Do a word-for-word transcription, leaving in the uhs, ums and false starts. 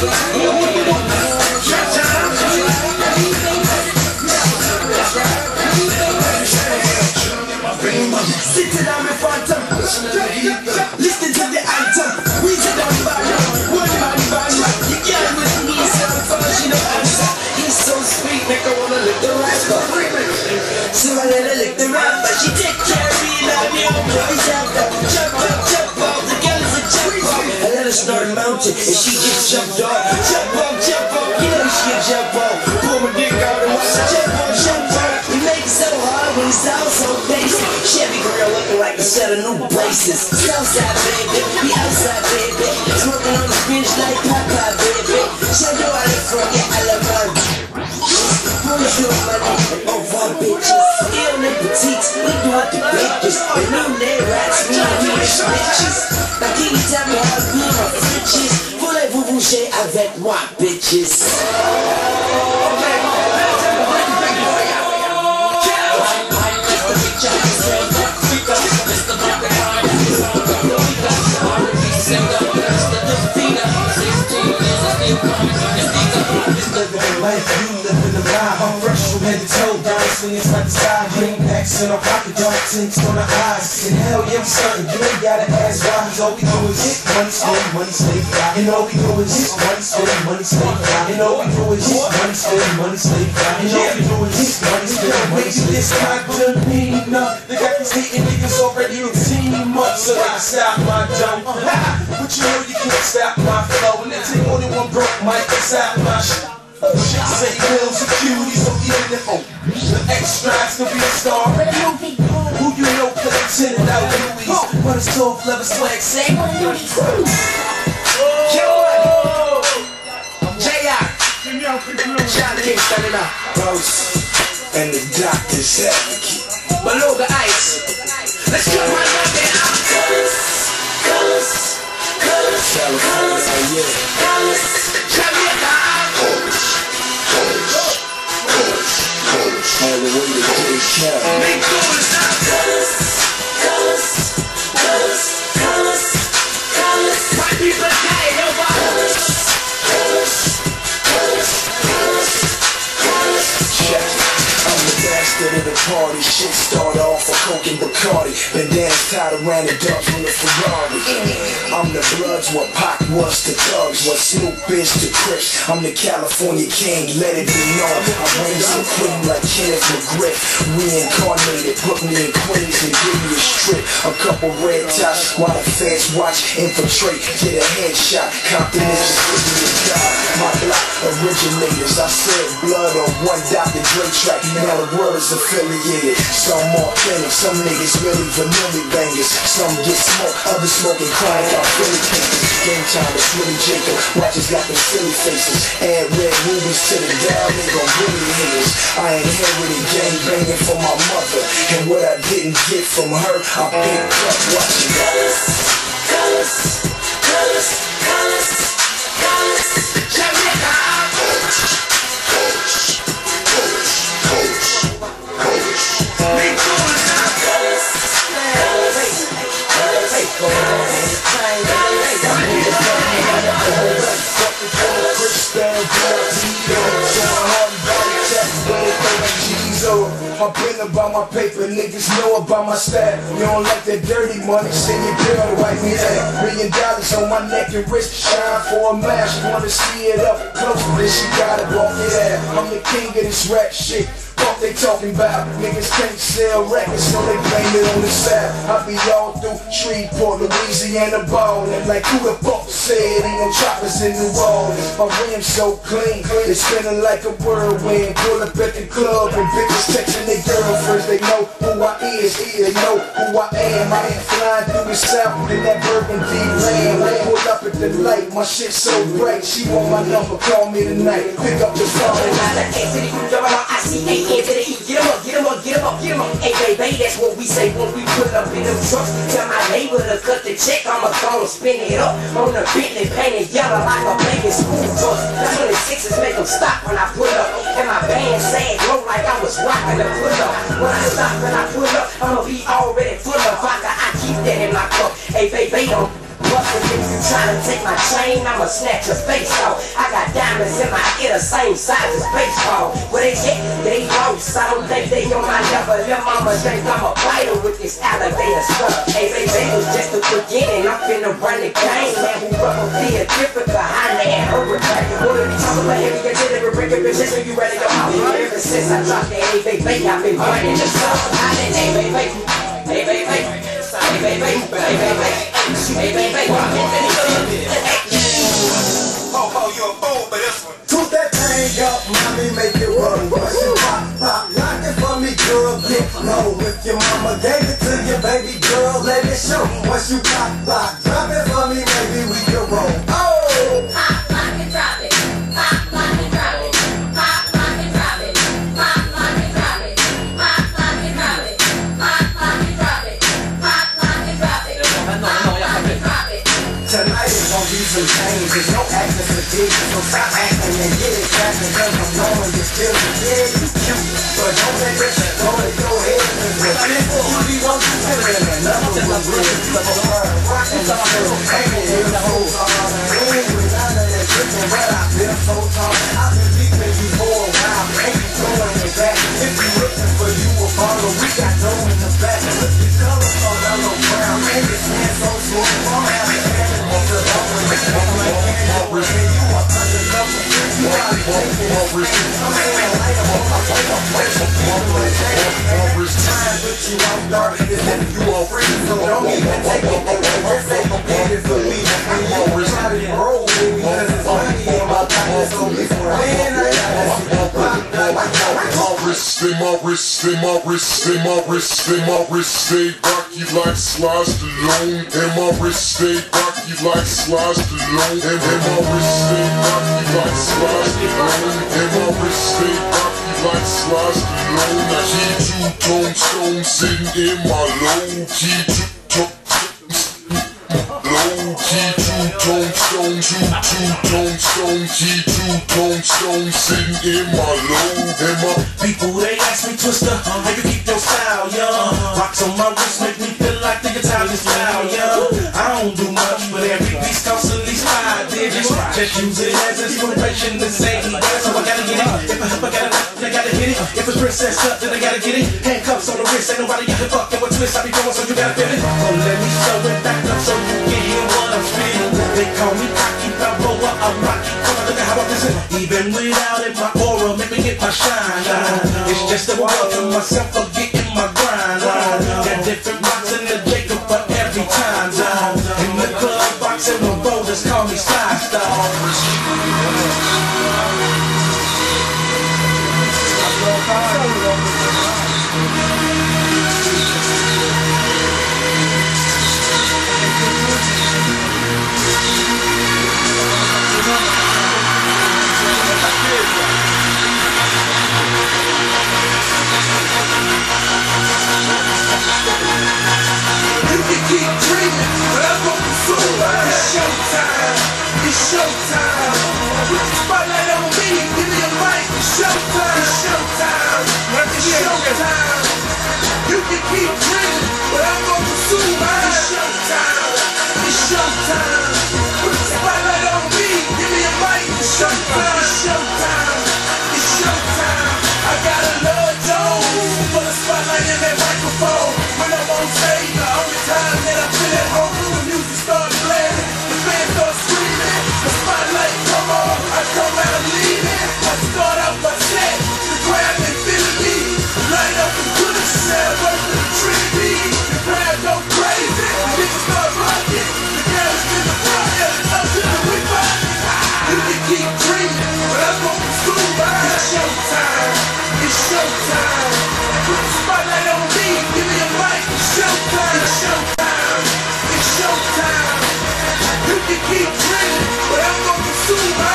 Sitting on my phantom, listen to the anthem. We sit down bad, one man band. You can't with me, so far she no answer. He's so sweet, make her wanna lick the rascal. So I let her lick the rapper. She take care of me, love me, I'm boy chapter. Jump up, jump up, the girl is a jump up. I let her start mounting, and she gets jumped off. Jump up, jump up, you know she a jump off. Pull my dick out and watch her jump up, jump up. He makes it so hard when it's out so basic. Chevy girl looking like a set of new braces. Southside baby, we outside baby. Smoking on the bench like Popeye baby. Show you how they from, yeah I love her. Promise you money and over bitches. Ill and petites, we do out the bitches. The new day rats, we do the bitches. Now can you tell me how good my bitches? Voulez-vous bouger avec moi bitches? Life you live in the lie, I'm fresh from head to toe, bouncing inside the sky, green packs in a pocket, dark tints on the eyes. And hell yeah, I'm certain you ain't gotta ask why, cause all we do is hit money, spend money, stay fly. And all we do is hit money, spend money, stay fly. And all we do is hit money, spend money, stay fly. And all we do is hit money, spend money, stay fly. They got these hating niggas already a team up, so they can stop my jump. But you know you can't stop my flow, and they take more than one broke mic to stop my shit. Shit say bills and cuties, so even if oh, the extras can be a star. Who you know play tinted out Louis, but it's soft leather swag, say J I John King standing up, Rose, and the doctor's advocate. Beluga Ice, let's cut my goddamn out. Colors, colors, colors, colors, yeah. Colors, Jamaica. All the way to J Cal. Make colors out. Colors, colors, colors, colors, colors. My people can't help out. Colors, colors, colors, colors, colors. Check. I'm the bastard of the party. Shit started off a Coke and Bacardi. Bandanas tied around the Dutch with a Ferrari. I'm the Bloods, what Pac was to Thugs, what Snoop is to Crips. I'm the California King, let it be known. I reign supreme like Kenneth McGriff. Reincarnated, put me in Queens and give me a strip. A couple red tops while the feds watch, infiltrate, get a headshot. Compton is the city of God. My block originators, I said blood on one Doctor Dre track. Now the world is affiliated. Some authentic, some niggas really vanilla bangers. Some get smoked, others smoking chronic out Philly cases. Game time, it's Willie Jacob. Watchers got them silly faces. Add red rubies to the dial, they gon' really haters. I inherited gang banging from my mother, and what I didn't get from her, I picked up watching. Colors, colors, colors, colors, colors. Jamaica. Colors, colors, colors, colors, colors. Make colors out. Colors, colors, colors, colors. I've been about my paper, niggas know about my style. You don't like that dirty money, send your girl to wipe me out. Million dollars on my neck and wrist, shine for a mask. Wanna see it up close, then she gotta walk it out. I'm the king of this rap shit. Fuck they talking about, niggas can't sell records, so they blame it on the side. I be all through Shreveport, Louisiana ballin'. Like who the fuck said ain't no choppers in New Orleans. My rims so clean, it's spinning like a whirlwind. Pull up at the club and bitches texting their girlfriends. They know who I is, they know who I am. I ain't flying through the south in that burgundy land. Pull up at the light, my shit so bright. She want my number, call me tonight. Pick up the phone. Get em up, get em up, get em up, get em up. Hey baby, that's what we say when we put up in them trucks. Tell my neighbor to cut the check, I'ma go and spin it up. On the Bentley, painted yellow like a baby school bus. The twenty-sixes make them stop when I pull up. And my band sag low like I was rocking the pull up. When I stop and I pull up, I'ma be already full of vodka. I keep that in my cup. Hey baby, don't bustin'. If you tryna take my chain, I'ma snatch your face off. I got diamonds in my ear the same size as baseball. Where they get, they lost. I don't think they on my level. Your mama think I'm a fighter with this alligator stuff. Hey, baby, it was just the beginning. I'm finna run the game. Man, we rubber be a typical Highland hurricane. Wanna be talking about heavy artillery, bring up your chest when you ready to house. Ever since I dropped that A B B, I've been running the stuff. I did A B B, A B B, A B B, A B B, A B B. Oh, oh, you a fool for this one. Toot that thing up, mommy, make it run. Once you pop, pop, lock it for me, girl, get low. If your mama gave it to you, baby girl, let it show. Once you pop, pop, drop it for me, maybe we can roll. Oh! Pop, lock and drop it. Pop, lock and drop it. Pop, lock and drop it. Pop, lock and drop it. Pop, lock and drop it. Pop, lock and drop it. Pop, lock and drop it. Pop, lock and drop it. Tonight is gonna be some changes, no acting fatigue, so stop acting and get it cracking, cause I'm knowing you're still the kid, you cute, but don't let it go to your head, cause if you be one to feeling another one will, but the word rockin' the show, baby, it's so hard, we ain't with none of that drinking, but I feel so tall, I've been keeping you for a while, ain't you throwing it back, if you looking for you a follow, we got dough in the back, look the color of yellow brown, and your skin so smooth, I'm having They my wrist, they my wrist, they my wrist, they my wrist, they rocky like Sly Stallone. And my wrist, they rocky like Sly Stallone. And my wrist, they rocky like Sly Stallone. And my wrist, they rocky like Sly Stallone. Now he two-tone stone sitting in my low key two-tone. Low key two-tone stone, two-tone stone, key two-tone stone sitting in my low. And my people, they ask me, Twister, how you keep your style, young? Rocks on my wrist make me feel like the Italian style, young. I don't do much, but every piece costs at least five digits. Just use it as inspiration to say he got it, so I gotta get it. If I help, I gotta I gotta hit it. If it's princess up, then I gotta get it. Handcuffs on the wrist, ain't nobody got to fuck. And what twist I be going, so you gotta feel it. So let me show it back up so you can hear what I'm spitting. They call me cocky, Balboa, I'm rocky. Come on, look at how I listen. Even without it, my aura make me get my shine on. It's just a world to myself for getting my grind on. Got different rocks in the Jacob for every time zone. In the club, boxing with boulders, call me Sly Star. Keep dreaming, but I'm gonna pursue it. It's showtime, it's showtime. Put the spotlight on me, give me a mic. It's showtime, it's showtime, it's showtime. You can keep dreaming, but I'm gonna pursue it. It's showtime, it's showtime. Put the spotlight on me, give me a mic. It's showtime, it's showtime, it's showtime. I got a Lord Jones for the spotlight in that microphone. When I'm on stage, the only time that I feel at home, the music starts blaring, the fans start screaming, the spotlight come on, I come out leaving. I start out my set, the crowd been feeling me, light up and put a sound work for the Trinity. The crowd go crazy, the niggas start rocking, the girls in the front, yeah, up to the whip out. You can keep dreaming, but I'm gonna pursue it. It's showtime, it's showtime. Put the spotlight on me, give me a mic. It's showtime, it's showtime, it's showtime. You can keep dreaming, but I'm gonna pursue it.